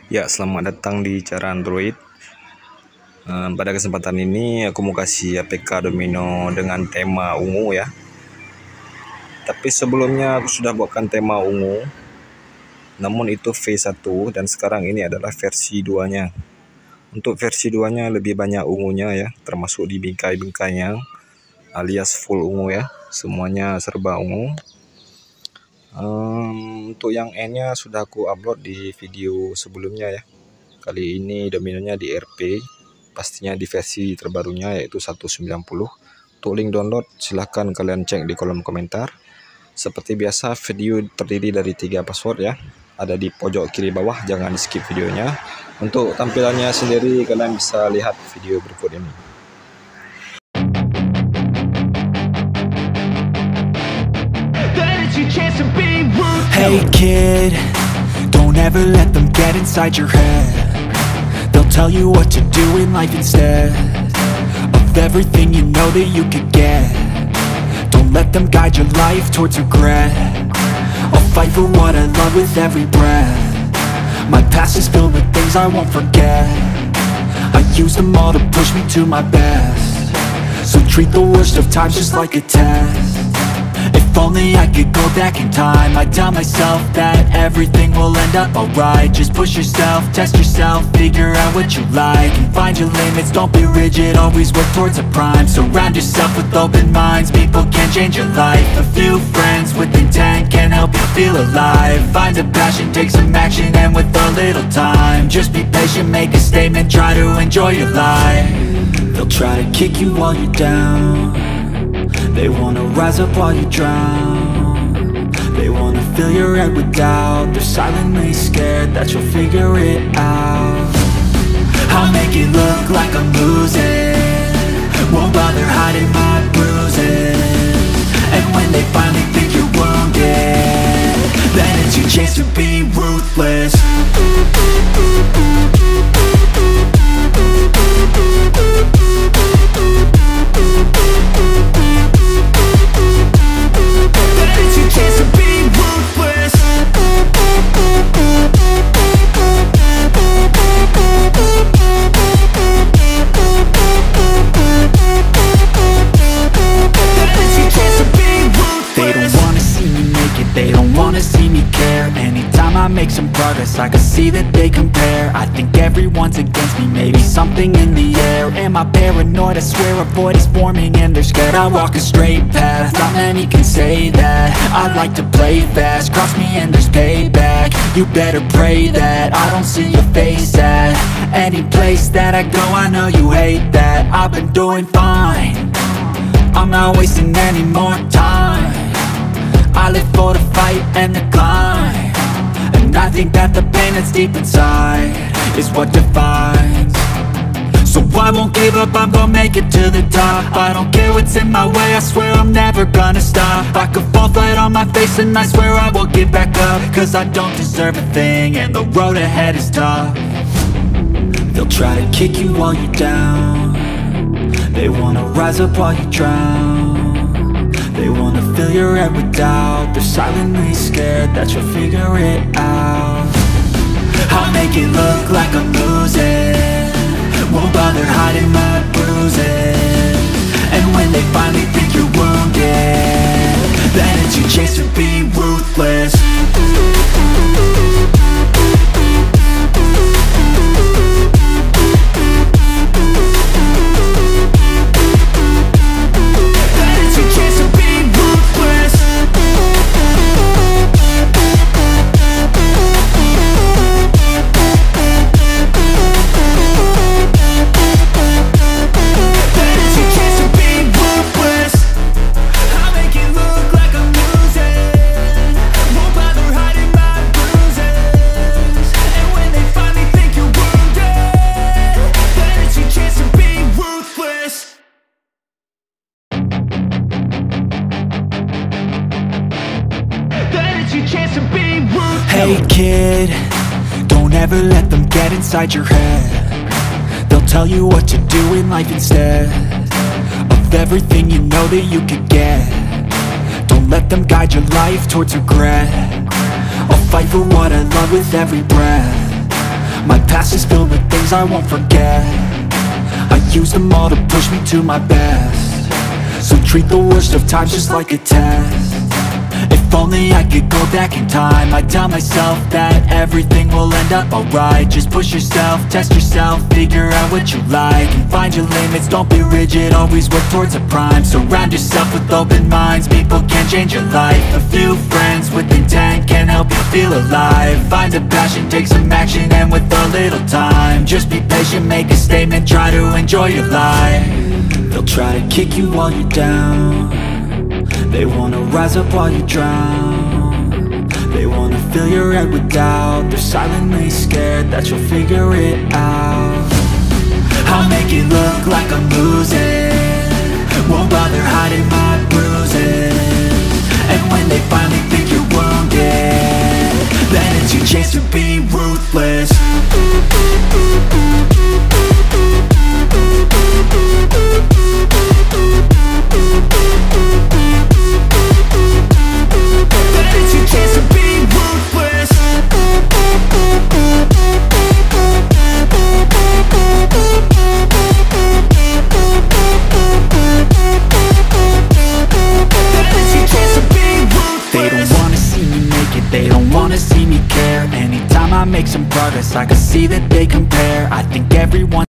Ya, selamat datang di Cara Android. Pada kesempatan ini aku mau kasih APK domino dengan tema ungu ya. Tapi sebelumnya aku sudah buatkan tema ungu, namun itu V1 dan sekarang ini adalah versi 2-nya. Untuk versi 2-nya lebih banyak ungunya ya, termasuk di bingkai-bingkainya alias full ungu ya. Semuanya serba ungu. Untuk yang N-nya sudah aku upload di video sebelumnya ya. Kali ini dominonya di RP, pastinya di versi terbarunya yaitu 190. Untuk link download silahkan kalian cek di kolom komentar. Seperti biasa video terdiri dari 3 password ya, ada di pojok kiri bawah, jangan di skip videonya. Untuk tampilannya sendiri kalian bisa lihat video berikut ini. Hey kid, don't ever let them get inside your head. They'll tell you what to do in life instead of everything you know that you could get. Don't let them guide your life towards regret. I'll fight for what I love with every breath. My past is filled with things I won't forget. I use them all to push me to my best. So treat the worst of times just like a test. If only I could go back in time, I'd tell myself that everything will end up alright. Just push yourself, test yourself, figure out what you like, and find your limits, don't be rigid, always work towards a prime. Surround yourself with open minds, people can change your life. A few friends with intent can help you feel alive. Find a passion, take some action, and with a little time, just be patient, make a statement, try to enjoy your life. They'll try to kick you while you're down. They wanna rise up while you drown. They wanna fill your head with doubt. They're silently scared that you'll figure it out. I'll make it look like I'm losing, won't bother hiding my bruises. And when they finally think you're wounded, then it's your chance to be ruthless. Make some progress, I can see that they compare. I think everyone's against me, maybe something in the air. Am I paranoid? I swear a void is forming and they're scared. I walk a straight path, not many can say that. I like to play fast, cross me and there's payback. You better pray that I don't see your face at any place that I go. I know you hate that. I've been doing fine, I'm not wasting any more time. I live for the fight and the climb, and I think that the pain that's deep inside is what defines. So I won't give up, I'm gonna make it to the top. I don't care what's in my way, I swear I'm never gonna stop. I could fall flat on my face and I swear I will get back up, cause I don't deserve a thing and the road ahead is tough. They'll try to kick you while you're down. They wanna rise up while you drown. They wanna fill your head with doubt. They're silently scared that you'll figure it out. I'll make it look like I'm losing, won't bother hiding my bruises. And when they finally think you're wounded, then it's your chance to be ruthless. Hey kid, don't ever let them get inside your head. They'll tell you what to do in life instead of everything you know that you could get. Don't let them guide your life towards regret. I'll fight for what I love with every breath. My past is filled with things I won't forget. I used them all to push me to my best. So treat the worst of times just like a test. If only I could go back in time, I'd tell myself that everything will end up alright. Just push yourself, test yourself, figure out what you like, and find your limits, don't be rigid, always work towards a prime. Surround yourself with open minds, people can change your life. A few friends with intent can help you feel alive. Find a passion, take some action, and with a little time, just be patient, make a statement, try to enjoy your life. They'll try to kick you while you're down, they wanna rise up while you drown. They wanna fill your head with doubt. They're silently scared that you'll figure it out. I'll make it look like I'm losing, won't bother hiding my bruises. And when they finally think you're wounded, then it's your chance to be ruthless. They don't wanna see me care. Anytime I make some progress, I can see that they compare. I think everyone